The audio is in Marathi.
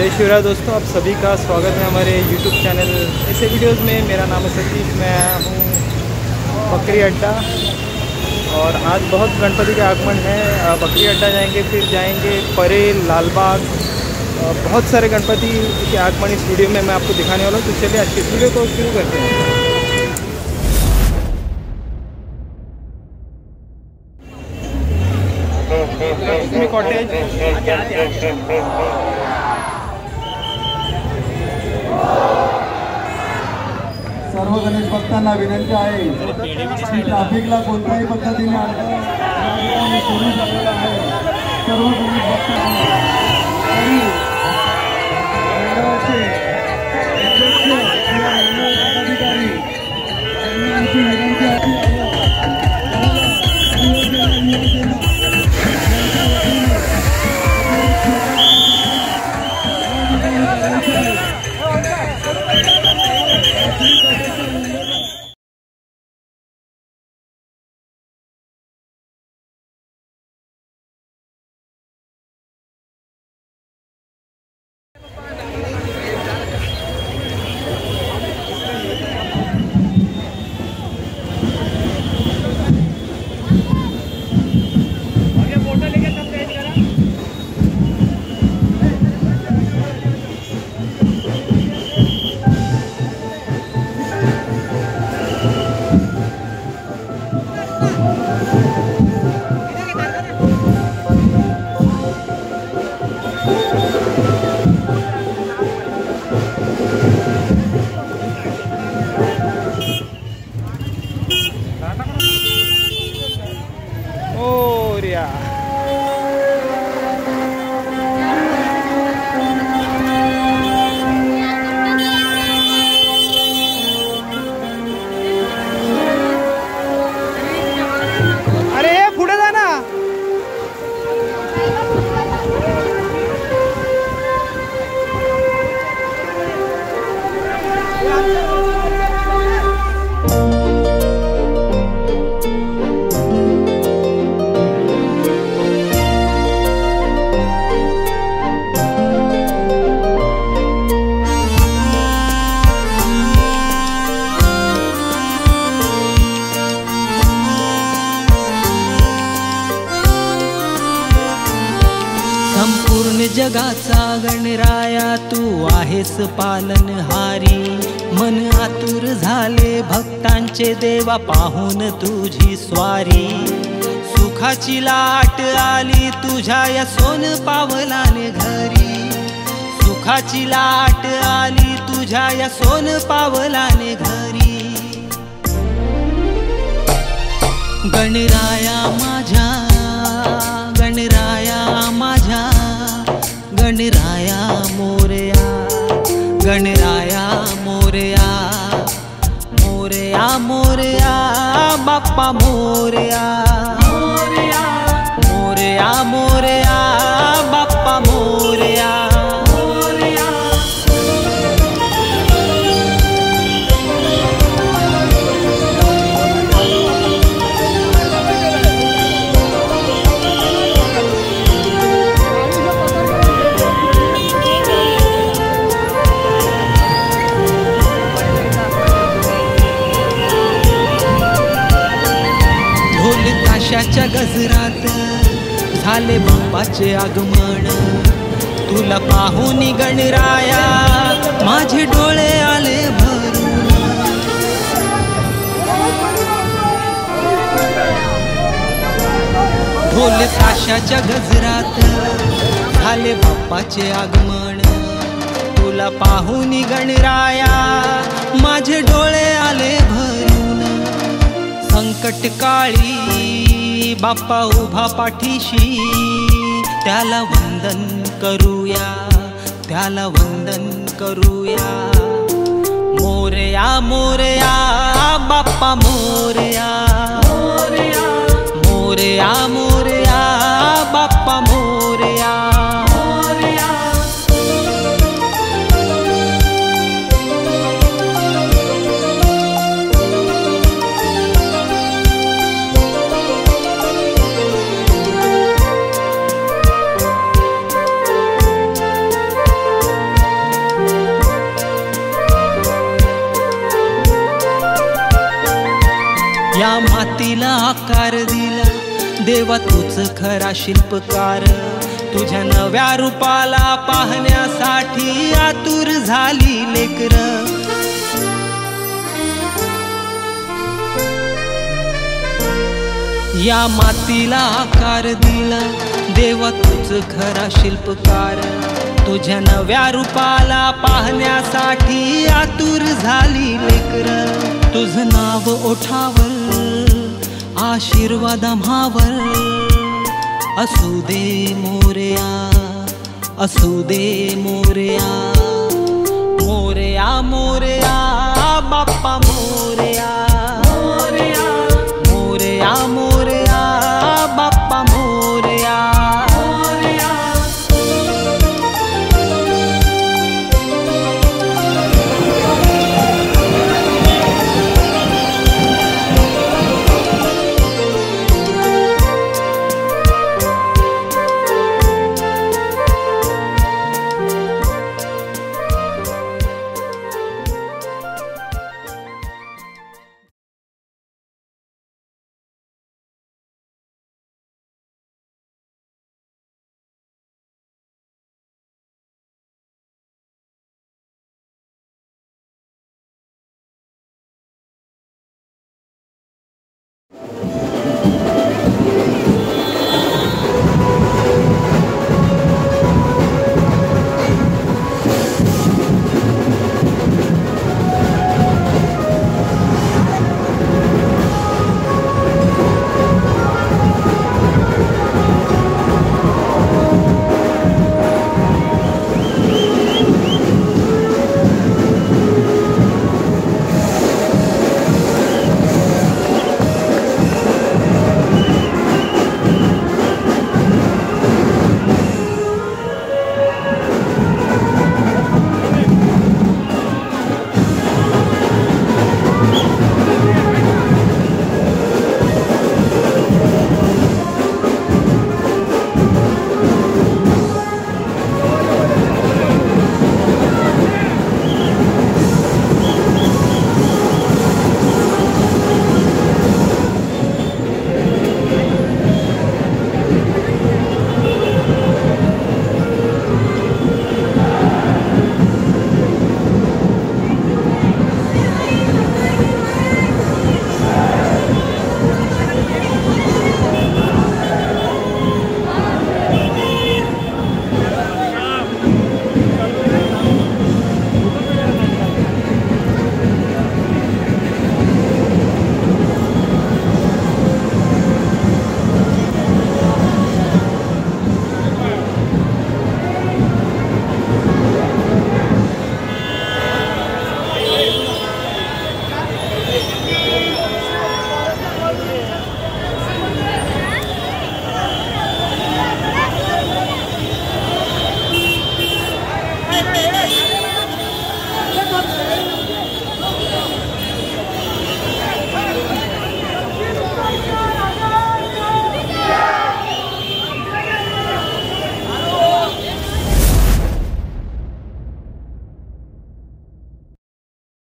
जय शिवराज दोस्तों, आप सभी का स्वागत है हमारे YouTube चैनल ऐसे वीडियोस में। मेरा नाम है सतीश, मैं हूँ बकरी अड्डा और आज बहुत गणपति का आगमन है। बकरी अड्डा जाएंगे, फिर जाएंगे परेल, लालबाग, बहुत सारे गणपति के आगमन इस वीडियो में मैं आपको दिखाने वाला हूँ। तो चलिए आज की वीडियो को शुरू करते हैं। कॉटेज सर्व गणेश भक्तांना विनंती आहे की ट्रॅफिकला कोणत्याही पद्धतीने अडथळा सुरू झालेला आहे। सर्व गणेश भक्तांना मंडळाचे अध्यक्ष किंवा मंडळ पदाधिकारी यांना आमची विनंती आहे संपूर्ण जगाचा गणराया तू आहेस पालनहारी। मन आतुर झाले भक्तांचे देवा पाहून तुझी स्वारी। सुखाची लाट आली तुझ्या या सोन पावलाने घरी। सुखाची लाट आली तुझ्या या सोन पावलाने घरी। गणराया माझ्या, गणराया माझ्या, गणराया मोरया, गणराया मोरया, मोरया मोरया बाप्पा मोरया, मोरया मोरया बाप्पा मोरया। ताशाच्या गजरात झाले बाप्पाचे आगमन। तुला पाहून गणराया माझे डोळे आले भरून। ढोल ताशाच्या गजरात झाले बाप्पाचे आगमन। तुला पाहून गणराया माझे डोळे आले भरून। संकट काळी बाप्पा उभा पाठीशी, त्याला वंदन करूया, त्याला वंदन करूया। मोरया मोरया बाप्पा मोरया, मोरया मोरया बाप्पा मोरया। या मातीला आकार दिला देवा तूच खरा शिल्पकार. तुझ्या नव्या रूपाला पाहण्यासाठी आतुर झाली लेकर. या मातीला आकार दिला देवा तूच खरा शिल्पकार. तुझ्या नव्या रूपाला पाहण्यासाठी आतुर झाली लेकर. तुझं नाव ओठावर आशीर्वाद आम्हावर असू दे मोरया, असू दे मोरया. मोरया मोरया बाप्पा मोरया, मोरया मोरया मोरया बाप्पा मोरया.